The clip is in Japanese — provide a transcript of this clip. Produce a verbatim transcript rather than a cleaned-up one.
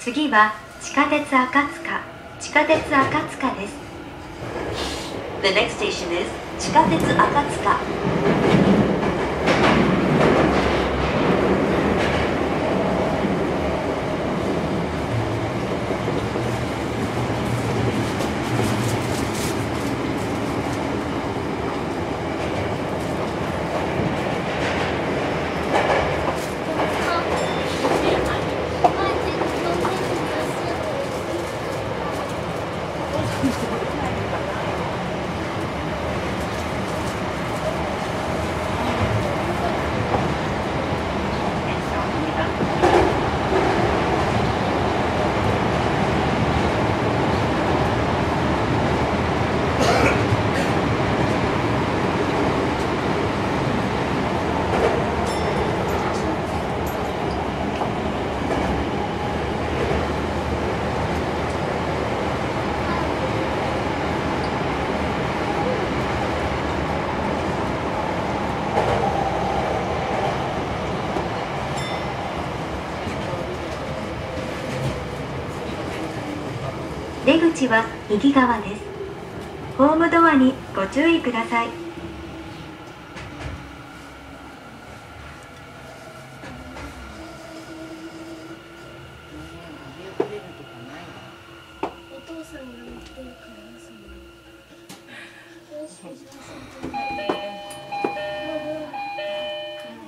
次は地下鉄赤塚、地下鉄赤塚です。 The next station is 地下鉄赤塚。 出口は右側です。ホームドアにご注意ください。